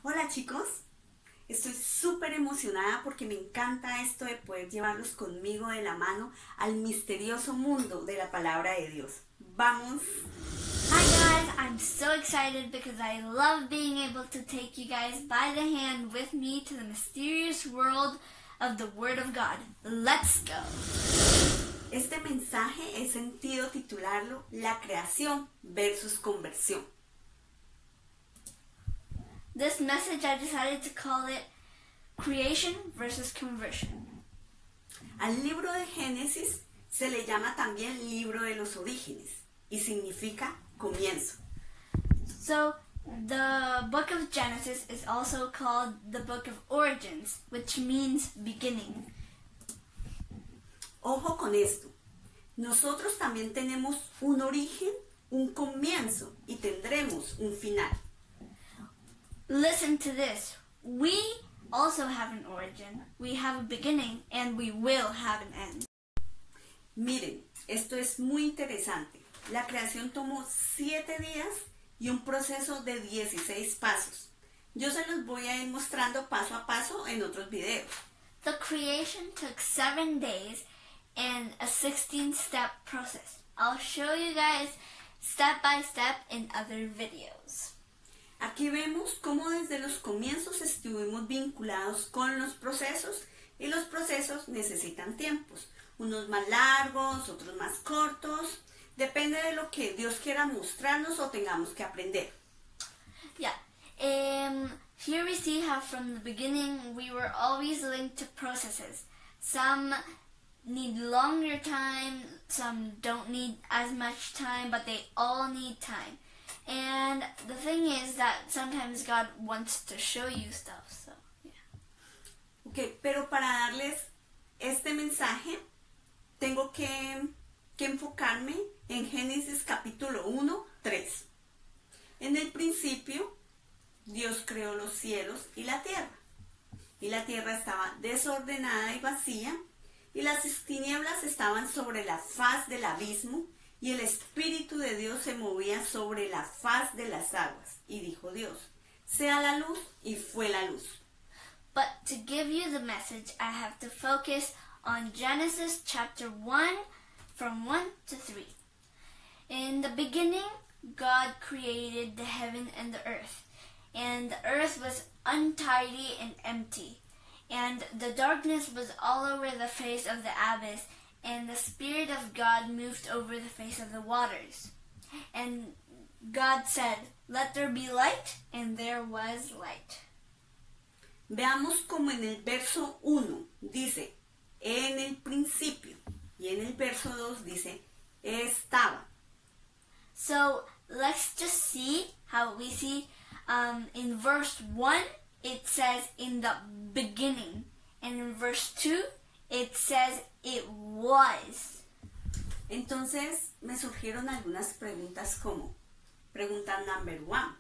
Hola chicos, estoy súper emocionada porque me encanta esto de poder llevarlos conmigo de la mano al misterioso mundo de la palabra de Dios. ¡Vamos! Hi guys, I'm so excited because I love being able to take you guys by the hand with me to the mysterious world of the Word of God. Let's go! Este mensaje he sentido titularlo La creación versus conversión. This message I decided to call it Creation versus Conversion. Al libro de Génesis se le llama también libro de los orígenes y significa comienzo. So, the book of Genesis is also called the book of origins, which means beginning. Ojo con esto, nosotros también tenemos un origen, un comienzo y tendremos un final. Listen to this. We also have an origin, we have a beginning, and we will have an end. Miren, esto es muy interesante. La creación tomó 7 días y un proceso de 16 pasos. Yo se los voy a ir mostrando paso a paso en otros videos. The creation took 7 days and a 16-step process. I'll show you guys step by step in other videos. Aquí vemos cómo desde los comienzos estuvimos vinculados con los procesos y los procesos necesitan tiempos. Unos más largos, otros más cortos. Depende de lo que Dios quiera mostrarnos o tengamos que aprender. Yeah. Here we see how from the beginning we were always linked to processes. Some need longer time, some don't need as much time, but they all need time. And the thing is that sometimes God wants to show you stuff, so yeah. Ok, pero para darles este mensaje tengo que enfocarme en Génesis capítulo 1, 3. En el principio, Dios creó los cielos y la tierra estaba desordenada y vacía, y las tinieblas estaban sobre la faz del abismo, y el Espíritu de Dios se movía sobre la faz de las aguas. Y dijo Dios, sea la luz, y fue la luz. But to give you the message, I have to focus on Genesis chapter 1, from 1 to 3. In the beginning, God created the heaven and the earth was untidy and empty, and the darkness was all over the face of the abyss, and the Spirit of God moved over the face of the waters. And God said, "Let there be light," and there was light. Veamos como en el verso 1 dice, en el principio, y en el verso 2 dice, estaba. So let's just see how we see in verse 1 it says in the beginning, and in verse 2 it says it was. Entonces me surgieron algunas preguntas como, pregunta number 1.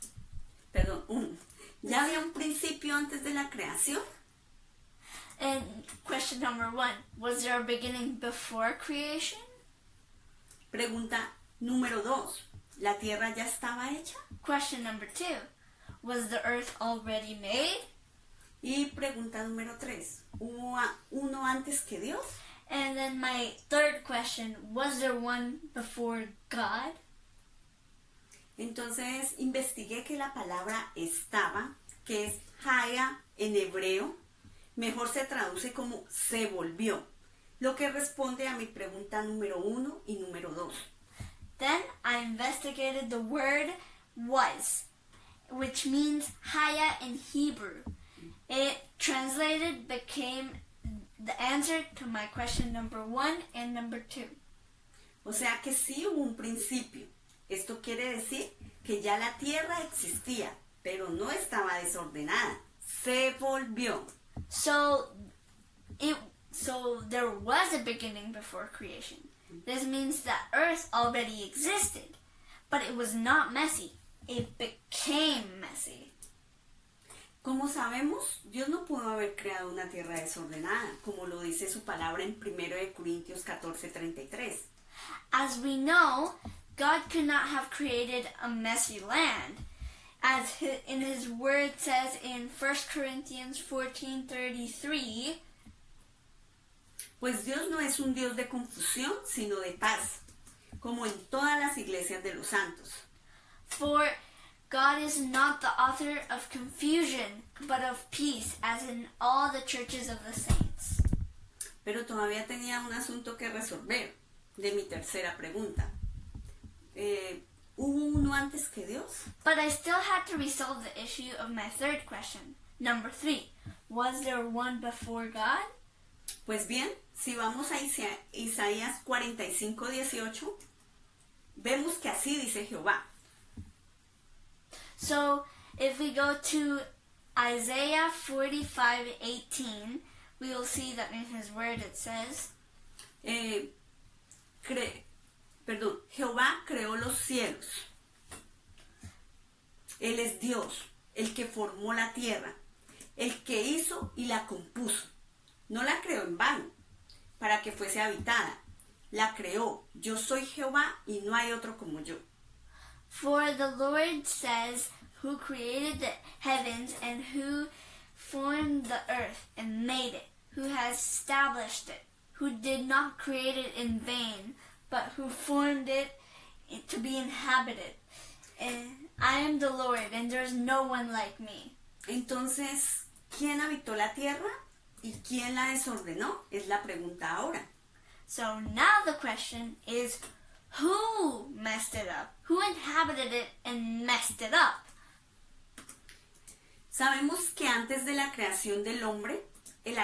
¿Ya había un principio antes de la creación? And question number 1, was there a beginning before creation? Pregunta número 2, ¿la tierra ya estaba hecha? Question number 2, was the earth already made? Y pregunta número 3, ¿hubo uno antes que Dios? And then my third question, was there one before God? Entonces investigué que la palabra estaba, que es haya en hebreo, mejor se traduce como se volvió, lo que responde a mi pregunta número 1 y número 2. Then I investigated the word was, which means haya in Hebrew. It translated became the answer to my question number 1 and number 2. O sea que sí hubo un principio. Esto quiere decir que ya la tierra existía, pero no estaba desordenada. Se volvió. So there was a beginning before creation. This means that earth already existed, but it was not messy. It became messy. Como sabemos, Dios no pudo haber creado una tierra desordenada, como lo dice su palabra en 1 Corintios 14:33. As we know, God could not have created a messy land. As in his word says in 1 Corinthians 14:33, pues Dios no es un Dios de confusión, sino de paz, como en todas las iglesias de los santos. for God is not the author of confusion, but of peace, as in all the churches of the saints. Pero todavía tenía un asunto que resolver de mi tercera pregunta. ¿Hubo uno antes que Dios? But I still had to resolve the issue of my third question. Number 3, was there one before God? Pues bien, si vamos a Isaías 45:18, vemos que así dice Jehová. So if we go to Isaiah 45:18, we will see that in his word it says, Jehová creó los cielos. Él es Dios, el que formó la tierra, el que hizo y la compuso. No la creó en vano, para que fuese habitada. La creó. Yo soy Jehová y no hay otro como yo. For the Lord says, who created the heavens and who formed the earth and made it, who has established it, who did not create it in vain, but who formed it to be inhabited. And I am the Lord, and there is no one like me. Entonces, ¿quién habitó la tierra y quién la desordenó? Es la pregunta ahora. So now the question is, who messed it up? Who inhabited it and messed it up? Sabemos que antes de la creación del hombre, el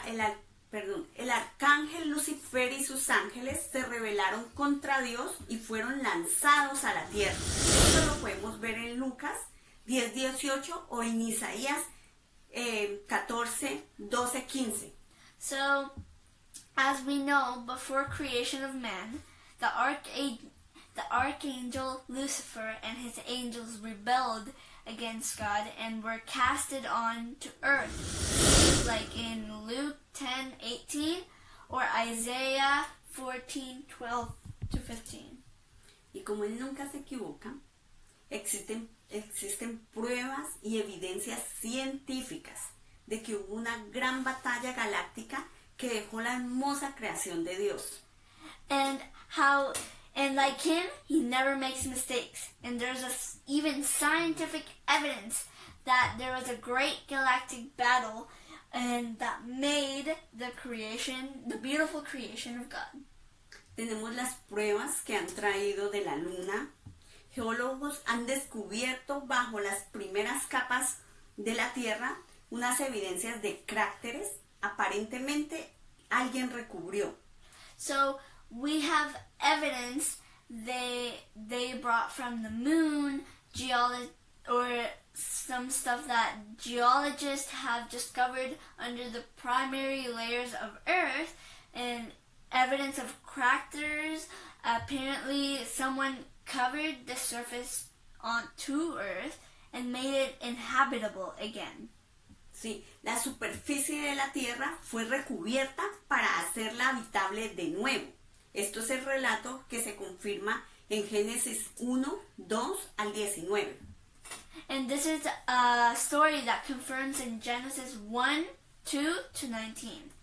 arcángel Lucifer y sus ángeles se rebelaron contra Dios y fueron lanzados a la tierra. Esto lo podemos ver en Lucas 10:18 o en Isaías 14:12-15. So, as we know, before creation of man, the archangel Lucifer and his angels rebelled against God and were casted on to earth, like in Luke 10:18 or Isaiah 14:12-15. Y como él nunca se equivoca, existen pruebas y evidencias científicas de que hubo una gran batalla galáctica que dejó la hermosa creación de Dios. And like him, he never makes mistakes. And there's even scientific evidence that there was a great galactic battle and that made the beautiful creation of God. Tenemos las pruebas que han traído de la luna. Geólogos han descubierto bajo las primeras capas de la Tierra unas evidencias de cráteres. Aparentemente alguien recubrió. So we have evidence they brought from the moon, or some stuff that geologists have discovered under the primary layers of Earth, and evidence of craters. Apparently someone covered the surface onto Earth and made it inhabitable again. Sí, la superficie de la Tierra fue recubierta para hacerla habitable de nuevo. Esto es el relato que se confirma en Génesis 1:2-19. And this is a story that confirms in Genesis 1:2-19.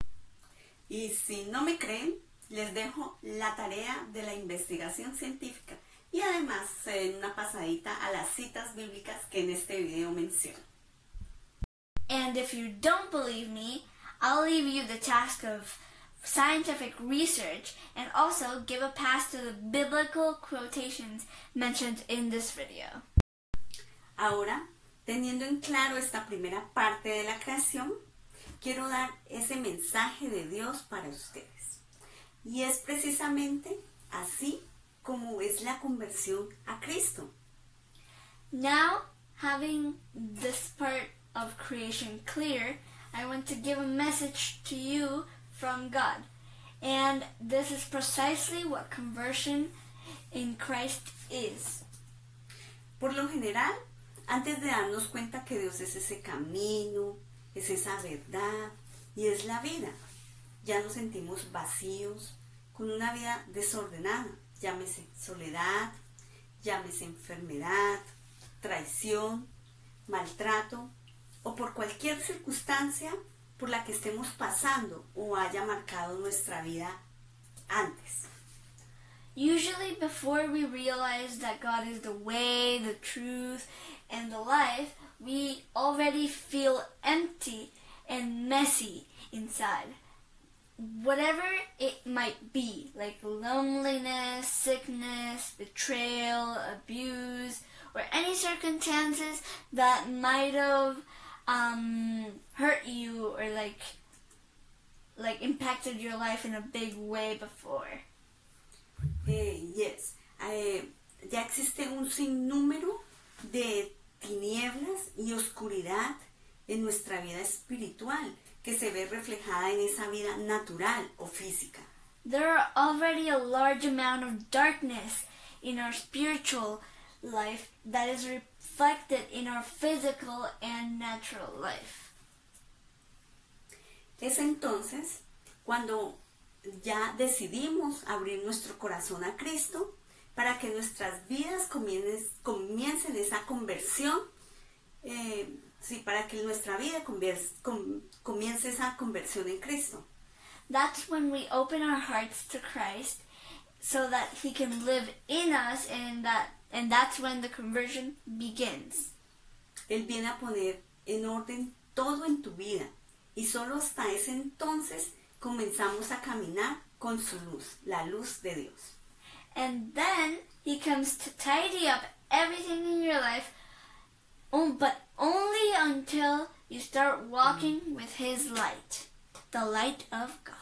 Y si no me creen, les dejo la tarea de la investigación científica y además una pasadita a las citas bíblicas que en este video menciono. And if you don't believe me, I'll leave you the task of scientific research and also give a pass to the biblical quotations mentioned in this video. Ahora, teniendo en claro esta primera parte de la creación, quiero dar ese mensaje de Dios para ustedes. Y es precisamente así como es la conversión a Cristo. Now, having this part of creation clear, I want to give a message to you from God. And this is precisely what conversion in Christ is. Por lo general, antes de darnos cuenta que Dios es ese camino, es esa verdad y es la vida, ya nos sentimos vacíos, con una vida desordenada, llámese soledad, llámese enfermedad, traición, maltrato o por cualquier circunstancia por la que estemos pasando o haya marcado nuestra vida antes. Usually before we realize that God is the way, the truth, and the life, we already feel empty and messy inside. Whatever it might be, like loneliness, sickness, betrayal, abuse, or any circumstances that might have hurt you or like impacted your life in a big way before. Yes. Ya existe un sinnúmero de tinieblas y oscuridad en nuestra vida espiritual que se ve reflejada en esa vida natural o física. There are already a large amount of darkness in our spiritual life that is reflected in our physical and natural life. Es entonces cuando ya decidimos abrir nuestro corazón a Cristo para que nuestras vidas comiencen esa conversión, para que nuestra vida comience esa conversión en Cristo. That's when we open our hearts to Christ so that He can live in us, and that's when the conversion begins. Él viene a poner en orden todo en tu vida y solo hasta ese entonces comenzamos a caminar con su luz, la luz de Dios. And then He comes to tidy up everything in your life, but only until you start walking with His light, the light of God.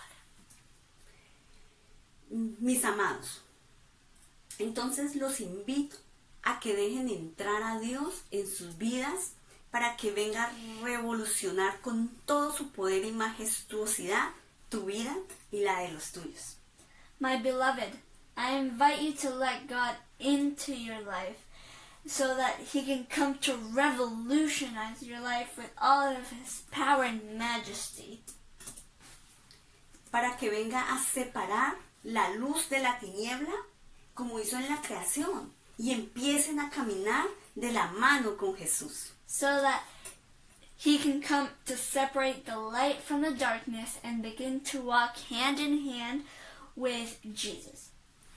Mis amados, entonces los invito a que dejen entrar a Dios en sus vidas para que venga a revolucionar con todo su poder y majestuosidad tu vida y la de los tuyos. My beloved, I invite you to let God into your life so that He can come to revolutionize your life with all of His power and majesty. Para que venga a separar la luz de la tiniebla como hizo en la creación y empiecen a caminar de la mano con Jesús. So that He can come to separate the light from the darkness and begin to walk hand in hand with Jesus.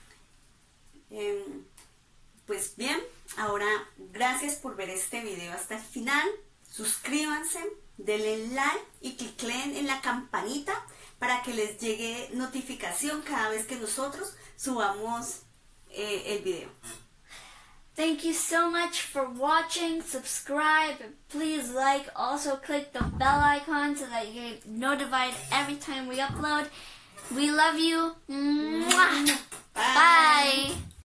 Pues bien, ahora gracias por ver este video hasta el final. Suscríbanse, denle like y cliquen en la campanita para que les llegue notificación cada vez que nosotros subamos el video. Thank you so much for watching. Subscribe, and please like. Also click the bell icon so that you get notified every time we upload. We love you. Mwah. Bye. Bye.